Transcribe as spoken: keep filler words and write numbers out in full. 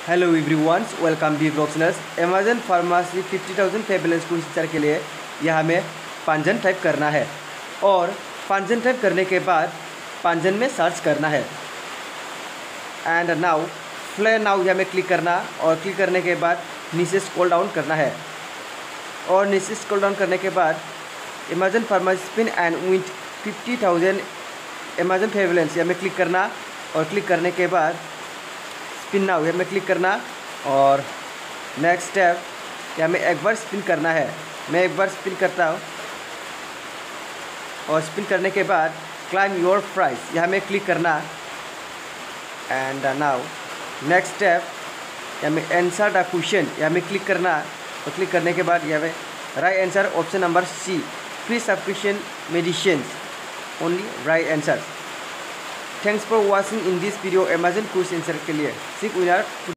Hello everyone, welcome be ब्लॉग्सनर्स। Amazon pharmacy fifty thousand pay balance quiz teacher के लिए यह हमें पांजन टाइप करना है और पांजन टाइप करने के बाद पांजन में सर्च करना है। एंड नाउ फ्ले नाउ यह हमें क्लिक करना और क्लिक करने के बाद नीचे स्क्रॉल डाउन करना है और नीचे स्क्रॉल डाउन करने के बाद Amazon pharmacy spin and win fifty thousand Amazon pay balance यह हमें क्लिक करना और क्लिक करने के बाद स्पिन नाउ यह में क्लिक करना और नेक्स्ट स्टेप यह हमें एक बार स्पिन करना है। मैं एक बार स्पिन करता हूँ और स्पिन करने के बाद क्लाइम योर प्राइस यह हमें क्लिक करना एंड नाउ नेक्स्ट स्टेप यह हमें आंसर द क्वेश्चन यह हमें क्लिक करना और क्लिक करने के बाद यह हमें right answer option number C free subscription medicine only right answer. Thanks for watching in this video Amazon quiz answer के लिए सिक विनर।